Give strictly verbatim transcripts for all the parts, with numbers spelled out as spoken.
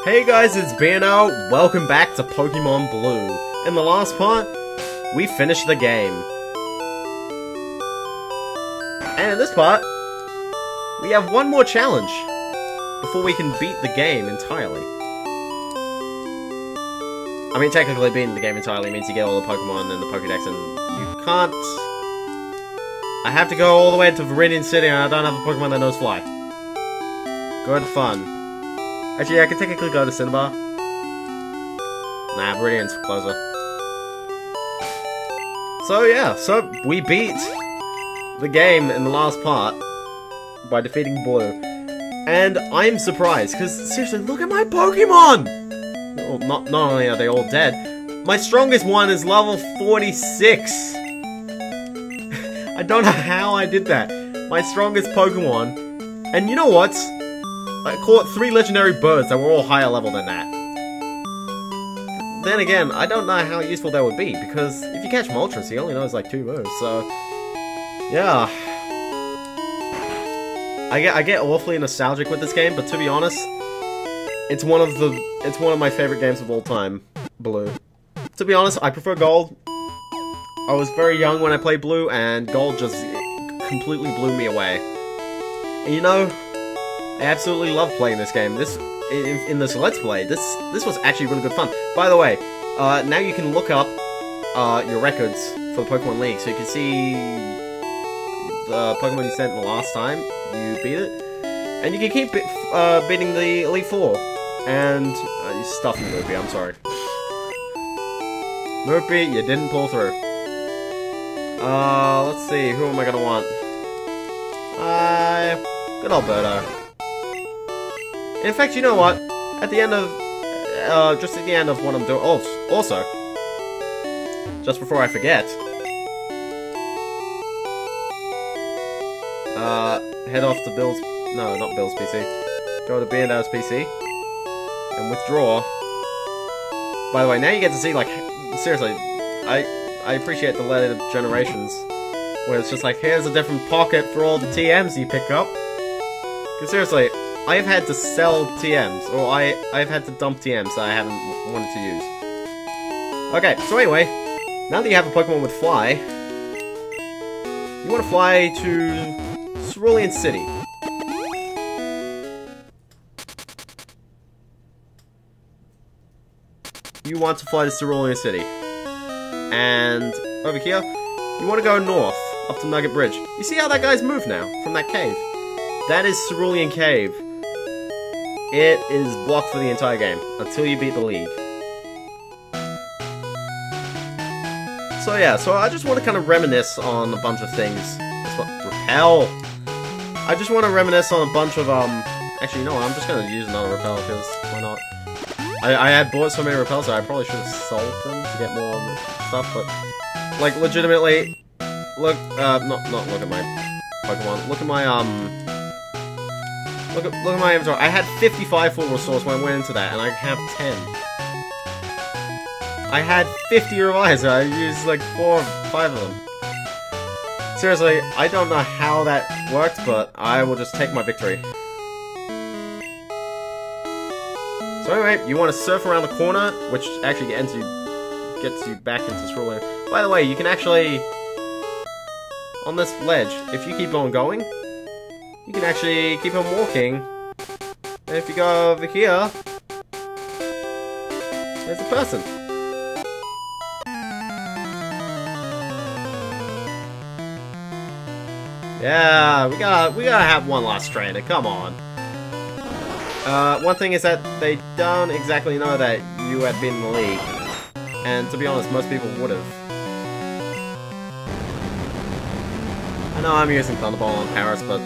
Hey guys, it's Bano. Welcome back to Pokemon Blue. In the last part, we finished the game. And in this part, we have one more challenge before we can beat the game entirely. I mean, technically beating the game entirely means you get all the Pokemon and the Pokédex, and you can't... I have to go all the way to Viridian City and I don't have a Pokemon that knows Fly. Good fun. Actually, I can technically go to Cinnabar. Nah, Viridian's closer. So yeah, so we beat the game in the last part by defeating Blue. And I'm surprised, because seriously, look at my Pokemon! Well, not, not only are they all dead, my strongest one is level forty-six! I don't know how I did that. My strongest Pokemon. And you know what? I caught three legendary birds that were all higher level than that. Then again, I don't know how useful that would be, because if you catch Moltres, he only knows like two moves, so... Yeah. I get, I get awfully nostalgic with this game, but to be honest, it's one of the, it's one of my favorite games of all time, Blue. To be honest, I prefer Gold. I was very young when I played Blue, and Gold just completely blew me away. And you know, I absolutely love playing this game. This, in, in this Let's Play, this this was actually really good fun. By the way, uh, now you can look up uh, your records for the Pokemon League, so you can see the Pokemon you sent the last time you beat it, and you can keep uh, beating the Elite Four. And uh, you stuffed me, Moopy. I'm sorry, Moopy. You didn't pull through. Uh, let's see. Who am I gonna want? Uh, good old Birdo. In fact, you know what? At the end of, uh, just at the end of what I'm doing, oh, also, just before I forget, uh, head off to Bill's, no, not Bill's P C, go to B and O's P C, and withdraw. By the way, now you get to see, like, seriously, I, I appreciate the later generations, where it's just like, here's a different pocket for all the T Ms you pick up. Because seriously, I've had to sell T Ms, or I, I've had to dump T Ms that I haven't wanted to use. Okay, so anyway, now that you have a Pokemon with Fly, you want to fly to Cerulean City. You want to fly to Cerulean City. And over here, you want to go north, up to Nugget Bridge. You see how that guy's moved now, from that cave? That is Cerulean Cave. It is blocked for the entire game, until you beat the League. So yeah, so I just want to kind of reminisce on a bunch of things. That's what, Repel! I just want to reminisce on a bunch of, um... Actually, you know what, I'm just going to use another Repel, because why not? I, I had bought so many Repels, so I probably should have sold them to get more stuff, but... Like, legitimately... Look, uh, not, not look at my Pokemon. Look at my, um... Look at, look at my inventory. I had fifty-five full resource when I went into that, and I have ten. I had fifty revives, I used like four or five of them. Seriously, I don't know how that worked, but I will just take my victory. So anyway, you want to surf around the corner, which actually gets you, gets you back into Cerulean. By the way, you can actually, on this ledge, if you keep on going, you can actually keep on walking, and if you go over here, there's a person. Yeah, we gotta, we gotta have one last trainer, come on. Uh, one thing is that they don't exactly know that you have been in the League, and to be honest, most people would have. I know I'm using Thunderball on Paris, but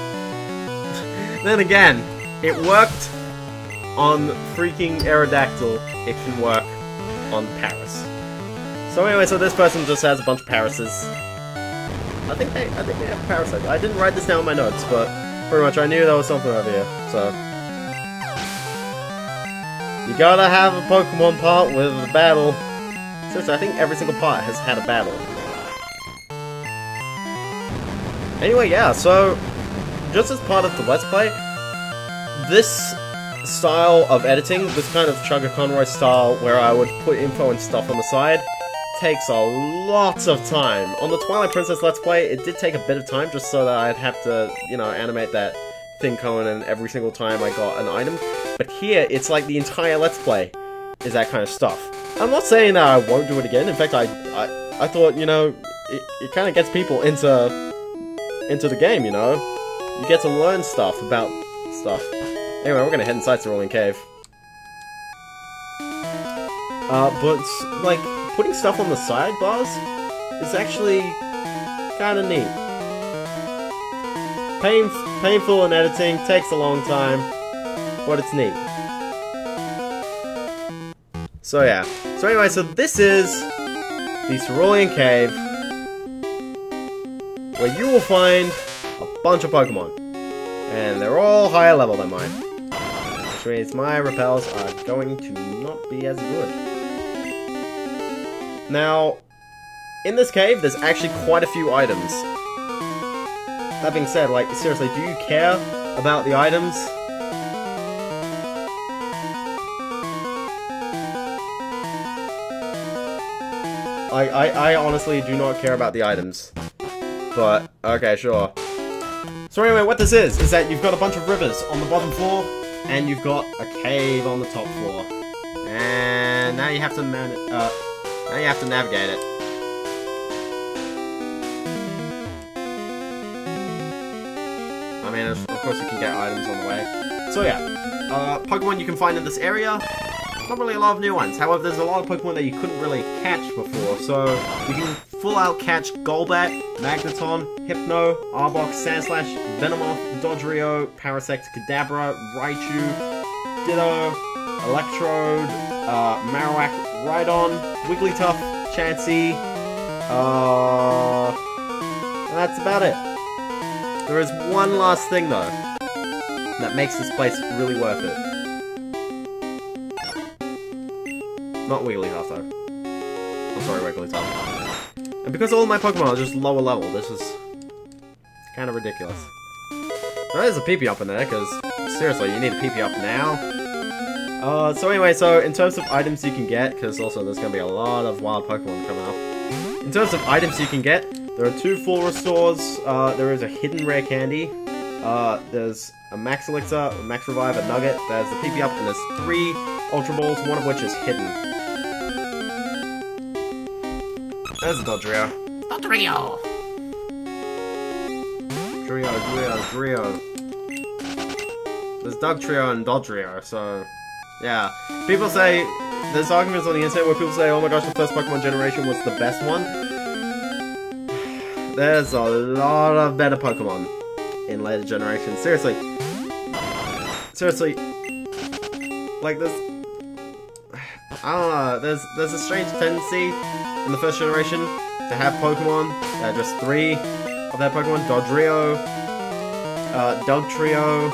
then again, it worked on freaking Aerodactyl, it can work on Paris. So anyway, so this person just has a bunch of Parises. I think they, I think they have Parasite. I didn't write this down in my notes, but pretty much I knew there was something over here, so. You gotta have a Pokemon part with a battle. Seriously, I think every single part has had a battle. Anyway, yeah, so just as part of the Let's Play, this style of editing, this kind of Chugga Conroy style, where I would put info and stuff on the side, takes a lot of time. On the Twilight Princess Let's Play, it did take a bit of time, just so that I'd have to, you know, animate that thing cone and every single time I got an item. But here, it's like the entire Let's Play is that kind of stuff. I'm not saying that I won't do it again. In fact, I I, I thought, you know, it, it kind of gets people into into the game, you know? You get to learn stuff about stuff. Anyway, we're gonna head inside Cerulean Cave. Uh, but, like, putting stuff on the sidebars is actually kind of neat. Pain, painful in editing, takes a long time, but it's neat. So yeah. So anyway, so this is the Cerulean Cave, where you will find a bunch of Pokemon. And they're all higher level than mine. Which means my repels are going to not be as good. Now, in this cave, there's actually quite a few items. That being said, like, seriously, do you care about the items? I, I, I honestly do not care about the items. But, okay, sure. So anyway, what this is, is that you've got a bunch of rivers on the bottom floor, and you've got a cave on the top floor. And now you have to man uh, now you have to navigate it. I mean, of course you can get items on the way. So yeah, uh, Pokemon you can find in this area. Not really a lot of new ones. However, there's a lot of Pokemon that you couldn't really catch before. So you can full out catch Golbat, Magneton, Hypno, Arbok, Sandslash, Venomoth, Dodrio, Parasect, Kadabra, Raichu, Ditto, Electrode, uh, Marowak, Rhydon, Wigglytuff, Chansey, uh... that's about it. There is one last thing though, that makes this place really worth it. Not Wigglytuff though. I'm sorry, Wigglytuff. And because all my Pokemon are just lower level, this is kind of ridiculous. There is a P P up in there, because seriously, you need a P P up now. Uh, so anyway, so in terms of items you can get, because also there's going to be a lot of wild Pokemon coming up. In terms of items you can get, there are two full restores, uh, there is a hidden rare candy, uh, there's a Max Elixir, a Max Revive, a Nugget, there's the P P up, and there's three Ultra Balls, one of which is hidden. There's a Dodrio. Dodrio! Drio, Drio, Drio. There's Dugtrio and Dodrio, so... yeah. People say... there's arguments on the internet where people say, oh my gosh, the first Pokemon generation was the best one. There's a lot of better Pokemon in later generations. Seriously. Seriously. Like, there's... I don't know, there's, there's a strange tendency in the first generation to have Pokemon that are just three of that Pokemon. Dodrio, uh, Dugtrio,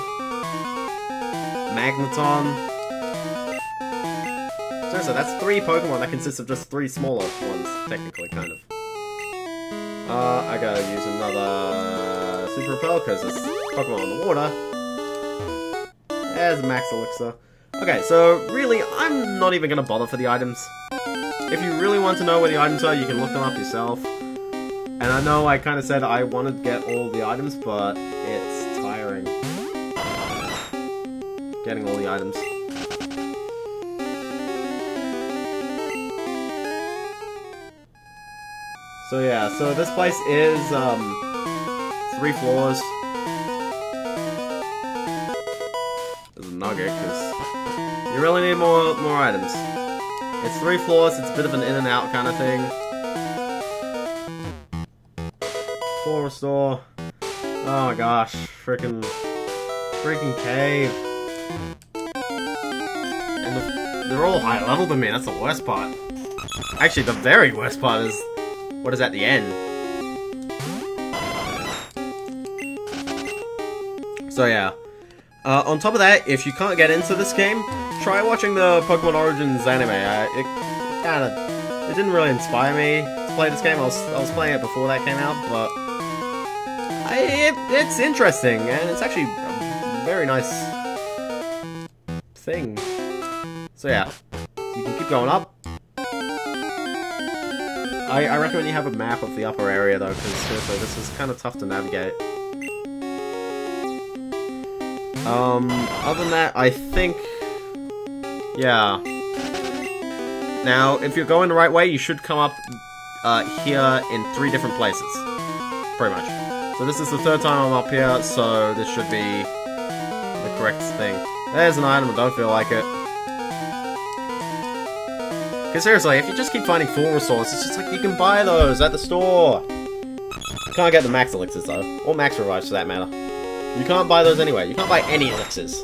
Magneton. Seriously, that's three Pokemon that consists of just three smaller ones, technically, kind of. Uh, I gotta use another Super Repel, because it's Pokemon on the water. There's a Max Elixir. Okay, so really, I'm not even gonna bother for the items. If you really want to know where the items are, you can look them up yourself. And I know I kind of said I wanted to get all the items, but it's tiring. Getting all the items. So yeah, so this place is, um, three floors. There's a Nugget, because you really need more, more items. It's three floors, it's a bit of an in and out kind of thing. Floor restore. Oh my gosh, freaking, freaking cave. And the, they're all high level than me, that's the worst part. Actually, the very worst part is what is at the end. So yeah. Uh, on top of that, if you can't get into this game, try watching the Pokemon Origins anime. Uh, it kind of, it didn't really inspire me to play this game. I was, I was playing it before that came out, but I, it, it's interesting, and it's actually a very nice, thing. So yeah, you can keep going up. I, I recommend you have a map of the upper area though, because seriously, this is kind of tough to navigate. Um, other than that, I think... Yeah. Now, if you're going the right way, you should come up uh, here in three different places. Pretty much. So this is the third time I'm up here, so this should be the correct thing. There's an item, I don't feel like it. Because seriously, if you just keep finding full resources, it's just like you can buy those at the store. You can't get the max elixirs though, or max revives for that matter. You can't buy those anyway, you can't buy any elixirs.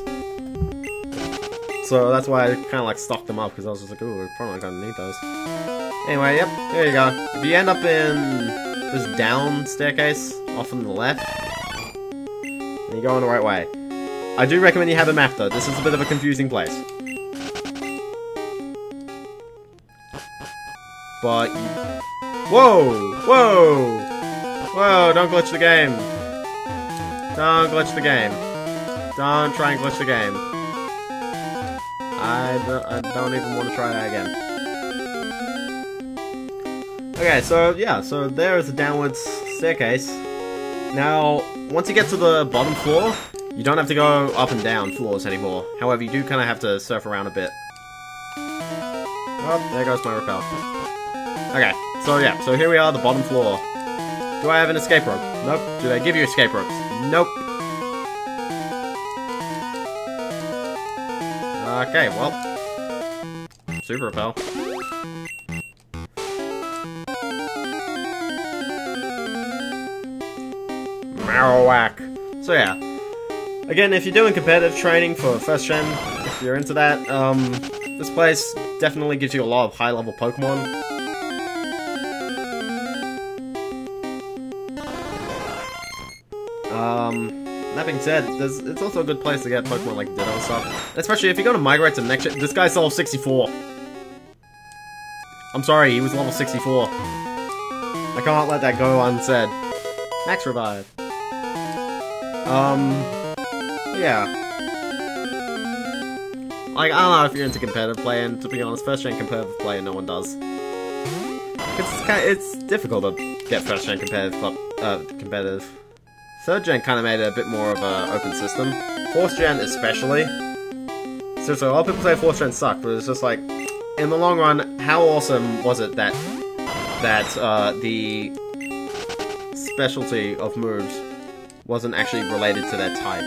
So that's why I kind of like stocked them up, because I was just like, ooh, we're probably not going to need those. Anyway, yep, there you go. If you end up in this down staircase, off on the left, then you're going the right way. I do recommend you have a map though, this is a bit of a confusing place. But you... Whoa! Whoa! Whoa, don't glitch the game. Don't glitch the game. Don't try and glitch the game. I, do, I don't even want to try that again. Okay, so yeah, so there is a downwards staircase. Now, once you get to the bottom floor, you don't have to go up and down floors anymore. However, you do kind of have to surf around a bit. Oh, there goes my rappel. Okay, so yeah, so here we are, the bottom floor. Do I have an escape rope? Nope. Do they give you escape ropes? Nope. Okay, well. Super repel. Marowak. So yeah. Again, if you're doing competitive training for first gen, if you're into that, um, this place definitely gives you a lot of high-level Pokemon. Um, that being said, there's, it's also a good place to get Pokemon like Ditto and stuff. Especially if you're going to migrate to the next gen. This guy's level sixty-four. I'm sorry, he was level sixty-four. I can't let that go unsaid. Max Revive. Um, yeah. Like, I don't know if you're into competitive play, and to be honest, first gen competitive play, no one does. It's kind of, it's difficult to get first gen competitive club, uh, competitive. Third gen kind of made it a bit more of an open system. Fourth gen especially. Seriously, a lot of people say fourth gen sucked, but it's just like, in the long run, how awesome was it that that uh, the specialty of moves wasn't actually related to their type,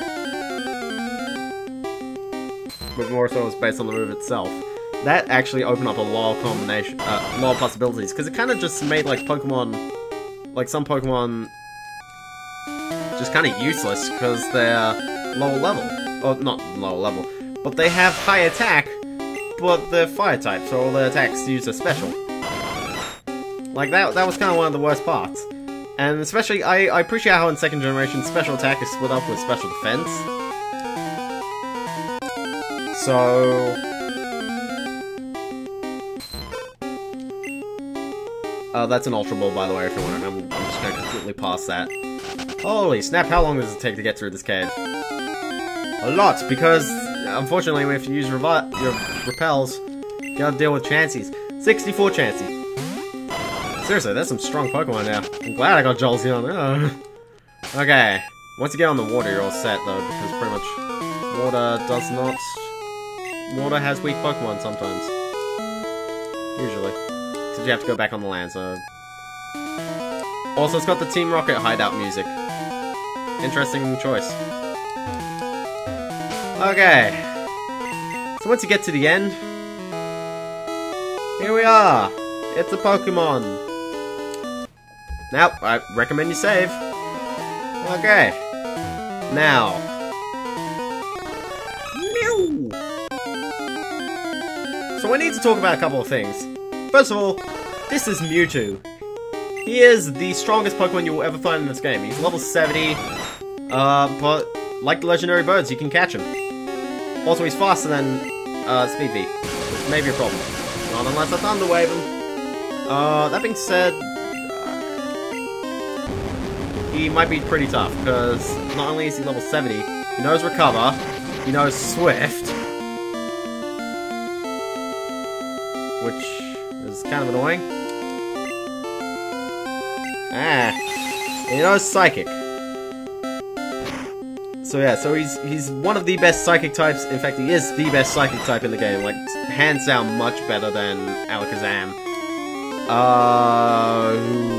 but more so was based on the move itself. That actually opened up a lot of combination, uh, a lot of possibilities, because it kind of just made like Pokemon, like some Pokemon, just kind of useless because they're lower level, or not lower level, but they have high attack, but they're fire type, so all their attacks use a special. Like that, that was kind of one of the worst parts. And especially, I, I appreciate how in second generation, special attack is split up with special defense. So... Uh, that's an Ultra Ball, by the way, if you're wondering. I'm, I'm just going to completely pass that. Holy snap, how long does it take to get through this cave? A lot, because, unfortunately, if you use revi your repels, you gotta deal with Chanseys. sixty-four Chansey. Seriously, there's some strong Pokemon now. I'm glad I got Jolteon. Oh. Okay, once you get on the water, you're all set, though, because pretty much water does not... Water has weak Pokemon sometimes. Usually. Except you have to go back on the land, so... Also, it's got the Team Rocket hideout music. Interesting choice. Okay. So once you get to the end... Here we are! It's a Pokemon! Now, I recommend you save. Okay. Now. Mew! So I need to talk about a couple of things. First of all, this is Mewtwo. He is the strongest Pokemon you will ever find in this game. He's level seventy, uh, but like the legendary birds, you can catch him. Also, he's faster than uh, Speed V, which may be a problem. Not unless I Thunder Wave him. Uh, that being said, he might be pretty tough, because not only is he level seventy, he knows Recover, he knows Swift, which is kind of annoying. Ah, and you know, Psychic. So yeah, so he's he's one of the best Psychic types. In fact, he is the best Psychic type in the game. Like, hands down, much better than Alakazam. Uh,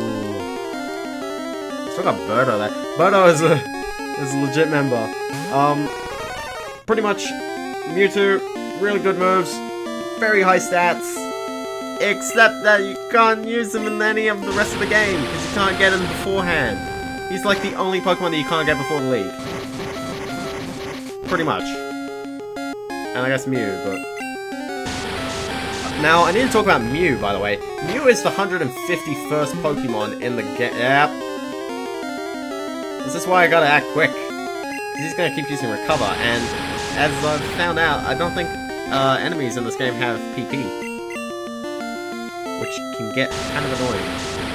still got Birdo there. Birdo is a is a legit member. Um, pretty much Mewtwo, really good moves, very high stats, except that you can't use him in any of the rest of the game because you can't get him beforehand. He's like the only Pokemon that you can't get before the league. Pretty much. And I guess Mew, but... Now, I need to talk about Mew, by the way. Mew is the one hundred fifty-first Pokemon in the game. Yep. This is why I gotta act quick. Because he's gonna keep using Recover, and as I've found out, I don't think uh, enemies in this game have P P. Which can get kind of annoying.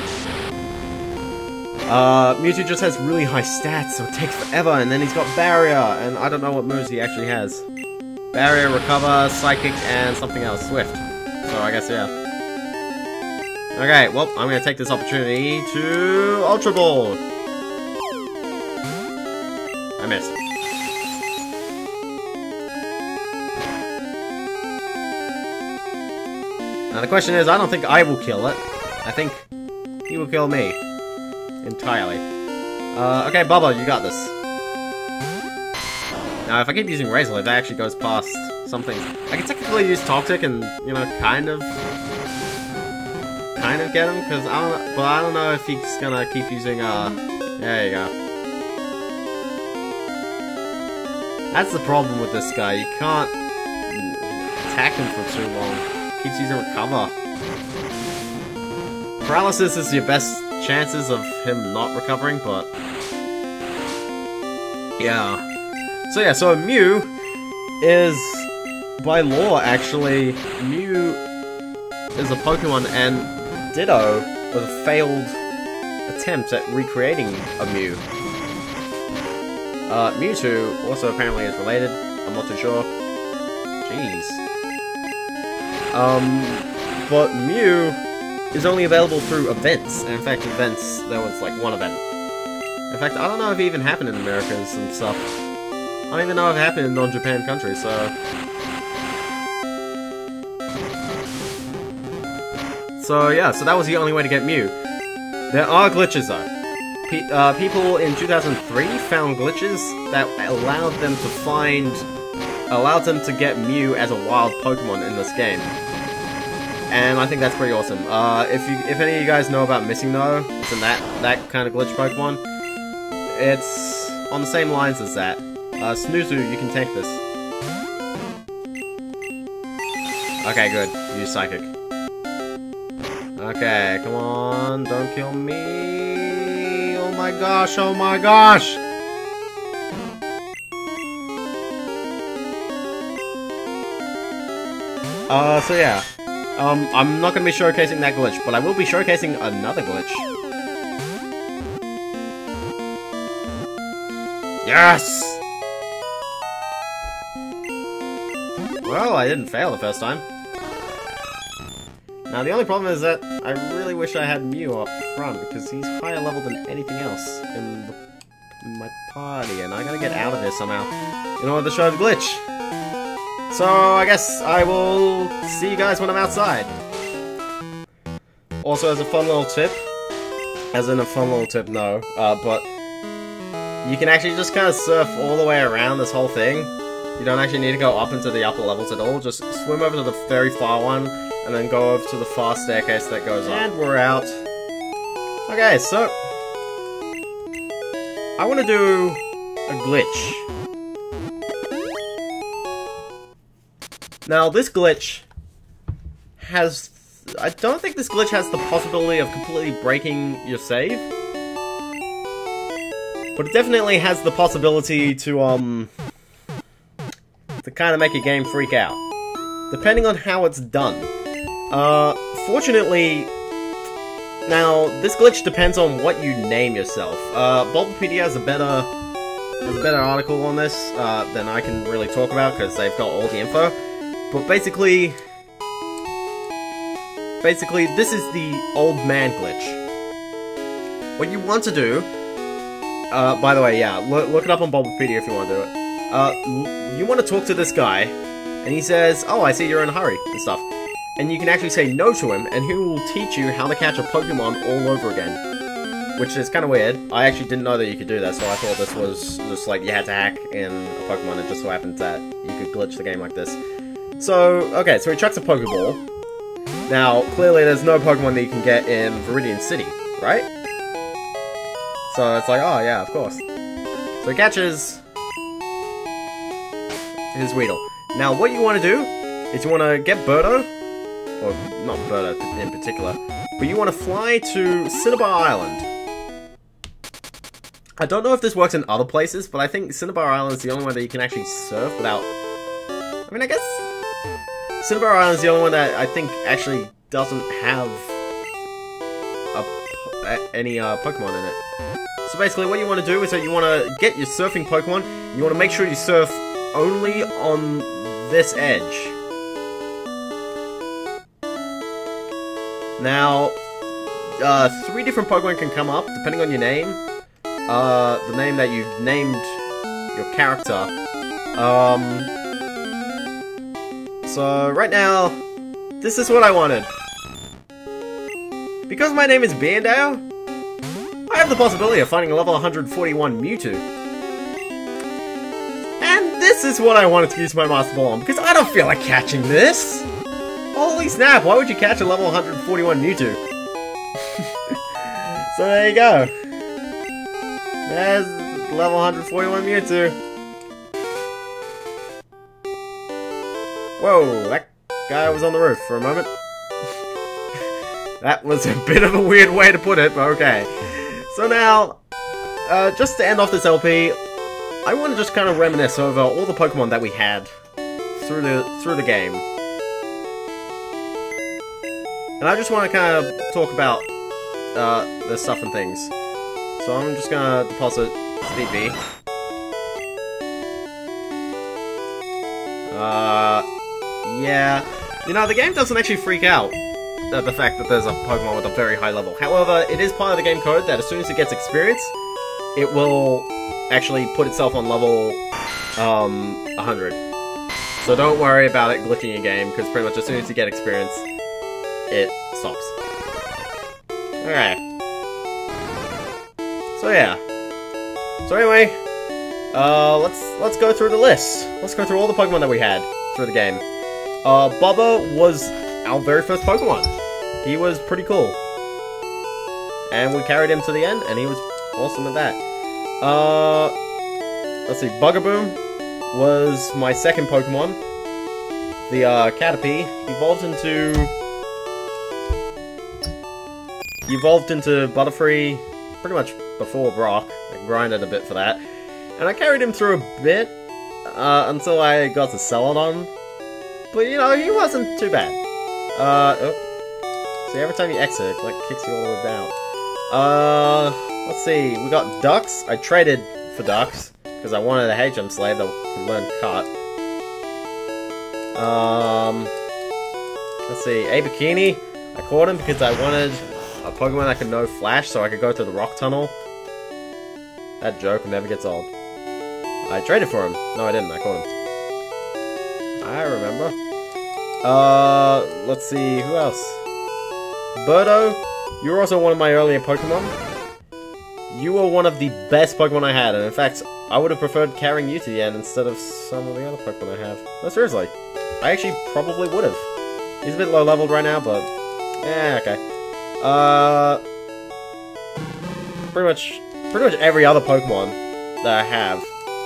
Uh, Mewtwo just has really high stats, so it takes forever, and then he's got Barrier, and I don't know what moves he actually has. Barrier, Recover, Psychic, and something else, Swift. So I guess, yeah. Okay, well, I'm gonna take this opportunity to Ultra Ball. I missed. Now the question is, I don't think I will kill it. I think he will kill me. Entirely. Uh, okay, Bubba, you got this. Now, if I keep using Razor Leaf, that actually goes past something. I can technically use Toxic and, you know, kind of... kind of get him, because I don't know, but I don't know if he's gonna keep using, uh... there you go. That's the problem with this guy, you can't attack him for too long. He keeps using Recover. Paralysis is your best chances of him not recovering, but... yeah. So yeah, so Mew is, by law actually, Mew is a Pokemon, and Ditto was a failed attempt at recreating a Mew. Uh, Mewtwo also apparently is related, I'm not too sure. Jeez. Um, but Mew is only available through events, and in fact events, there was like one event. In fact, I don't know if it even happened in Americas and stuff. I don't even know if it happened in non-Japan countries, so... So yeah, so that was the only way to get Mew. There are glitches though. Pe uh, people in two thousand three found glitches that allowed them to find... allowed them to get Mew as a wild Pokemon in this game. And I think that's pretty awesome. Uh, if you, if any of you guys know about Missing No, it's in that, that kind of glitch Pokemon. It's on the same lines as that. Uh, Snoozu, you can tank this. Okay, good. Use Psychic. Okay, come on, don't kill me. Oh my gosh, oh my gosh! Uh, so yeah. Um, I'm not going to be showcasing that glitch, but I will be showcasing another glitch. Yes! Well, I didn't fail the first time. Now, the only problem is that I really wish I had Mew up front, because he's higher level than anything else in, the, in my party, and I gotta get out of here somehow in order to show the glitch. So, I guess I will see you guys when I'm outside. Also, as a fun little tip, as in a fun little tip, no, uh, but you can actually just kind of surf all the way around this whole thing. You don't actually need to go up into the upper levels at all, just swim over to the very far one, and then go over to the far staircase that goes up. And we're out. Okay, so... I want to do a glitch. Now, this glitch has... I don't think this glitch has the possibility of completely breaking your save. But it definitely has the possibility to, um... to kind of make a game freak out. Depending on how it's done. Uh, fortunately... Now, this glitch depends on what you name yourself. Uh, Bulbapedia has a better... has a better article on this, uh, than I can really talk about, because they've got all the info. But basically, basically, this is the old man glitch. What you want to do, uh, by the way, yeah, look, look it up on Bulbapedia if you want to do it. Uh, you want to talk to this guy, and he says, oh, I see you're in a hurry, and stuff. And you can actually say no to him, and he will teach you how to catch a Pokemon all over again. Which is kind of weird. I actually didn't know that you could do that, so I thought this was just like you had to hack in a Pokemon, and it just so happened that you could glitch the game like this. So, okay, so he chucks a Pokeball. Now, clearly there's no Pokemon that you can get in Viridian City, right? So it's like, oh yeah, of course. So he catches his Weedle. Now, what you want to do is you want to get Birdo, or not Birdo in particular, but you want to fly to Cinnabar Island. I don't know if this works in other places, but I think Cinnabar Island is the only one that you can actually surf without... I mean, I guess... Cinnabar Island is the only one that I think actually doesn't have a, any uh, Pokemon in it. So basically what you want to do is that you want to get your surfing Pokemon, you want to make sure you surf only on this edge. Now, uh, three different Pokemon can come up, depending on your name. Uh, the name that you've named your character. Um, so, right now, this is what I wanted. Because my name is Beandale, I have the possibility of finding a level one hundred forty-one Mewtwo. And this is what I wanted to use my Master Ball on, because I don't feel like catching this! Holy snap, why would you catch a level one hundred forty-one Mewtwo? So there you go. There's level one hundred forty-one Mewtwo. Whoa, that guy was on the roof for a moment. That was a bit of a weird way to put it, but okay. So now, uh, just to end off this L P, I want to just kind of reminisce over all the Pokemon that we had through the through the game. And I just want to kind of talk about uh, the stuff and things. So I'm just gonna deposit Steve B. Uh, yeah. You know, the game doesn't actually freak out at the fact that there's a Pokemon with a very high level. However, it is part of the game code that as soon as it gets experience, it will actually put itself on level um, one hundred. So don't worry about it glitching your game, because pretty much as soon as you get experience, it stops. Okay. So yeah. So anyway, uh, let's let's go through the list. Let's go through all the Pokemon that we had through the game. Uh, Bubba was our very first Pokemon. He was pretty cool, and we carried him to the end, and he was awesome at that. Uh, let's see. Bugaboom was my second Pokemon. The uh, Caterpie evolved into evolved into Butterfree pretty much before Brock. I grinded a bit for that. And I carried him through a bit, uh, until I got to Celadon. But, you know, he wasn't too bad. Uh, oh. See, every time you exit, it like, kicks you all the way down. Uh, let's see, we got Ducks. I traded for Ducks, because I wanted a H M slave that could learn Cut. Um, let's see, a Bikini. I caught him because I wanted a Pokemon that could know Flash, so I could go through the rock tunnel. That joke never gets old. I traded for him. No, I didn't. I caught him. I remember. Uh, let's see. Who else? Birdo. You were also one of my earlier Pokemon. You were one of the best Pokemon I had, and in fact, I would have preferred carrying you to the end instead of some of the other Pokemon I have. No, seriously. I actually probably would have. He's a bit low leveled right now, but yeah, okay. Uh, pretty much, pretty much every other Pokemon that I have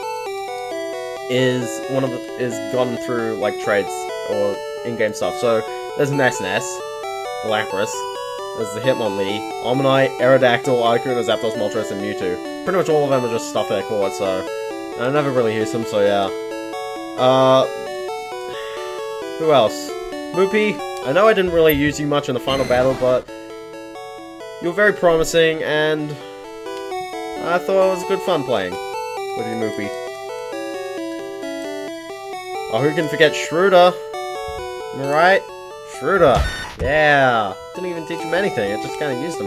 is one of the, is gone through like trades or in-game stuff. So there's Nesnes, Lapras, there's the Hitmonlee, Omanyte, Aerodactyl, Articuno, Zapdos, Moltres, and Mewtwo. Pretty much all of them are just stuff that I caught, so I never really use them. So yeah. Uh, who else? Moopy. I know I didn't really use you much in the final battle, but you were very promising, and I thought it was good fun playing with you, Moopy. Oh, who can forget Shrooter? Am I right? Shrooter. Yeah! Didn't even teach him anything, it just kinda used him.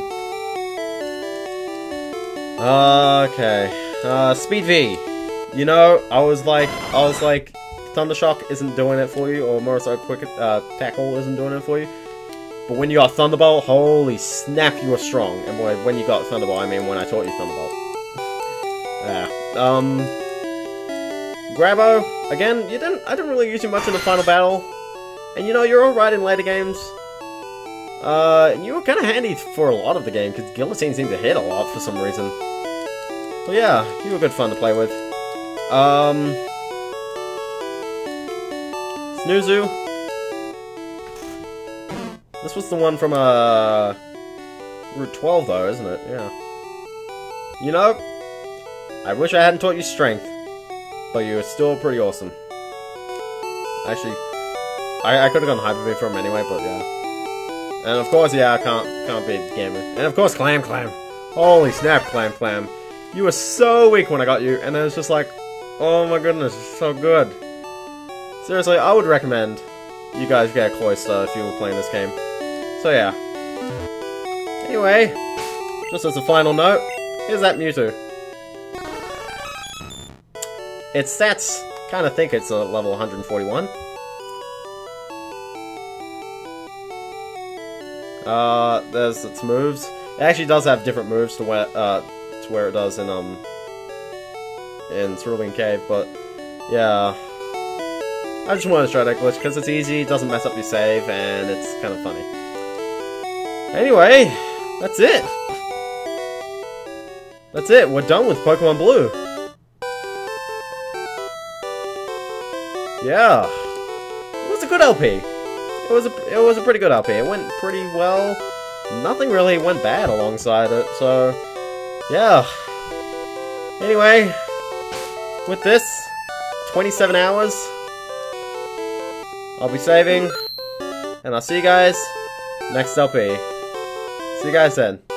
Okay. Uh, Speed V. You know, I was like, I was like, Thundershock isn't doing it for you, or more so Quick uh, Tackle isn't doing it for you. But when you got Thunderbolt, holy snap, you were strong. And when you got Thunderbolt, I mean when I taught you Thunderbolt. Yeah. Um... Grabo, again, you didn't, I didn't really use you much in the final battle. And you know, you're alright in later games. Uh, and you were kinda handy for a lot of the game, because Guillotine seemed to hit a lot for some reason. But yeah, you were good fun to play with. Um... Snoozu. This was the one from, uh... Route twelve, though, isn't it? Yeah. You know, I wish I hadn't taught you Strength, but you were still pretty awesome. Actually, I, I could have gone Hyper Beam from him anyway, but yeah. And of course, yeah, I can't, can't beat Gamer. And of course, Clam Clam. Holy snap, Clam Clam. You were so weak when I got you, and then it's just like, oh my goodness, it's so good. Seriously, I would recommend you guys get a Cloyster if you were playing this game. So yeah. Anyway, just as a final note, here's that Mewtwo. Its stats kind of think it's a level one hundred forty-one. Uh, there's its moves. It actually does have different moves to where, uh, to where it does in, um, in Cerulean Cave, but, yeah. I just wanted to try that glitch, because it's easy, doesn't mess up your save, and it's kind of funny. Anyway, that's it! That's it, we're done with Pokemon Blue! Yeah. It was a good L P. It was a, it was a pretty good L P. It went pretty well. Nothing really went bad alongside it, so... Yeah. Anyway, with this, twenty-seven hours, I'll be saving, and I'll see you guys next L P. See you guys then.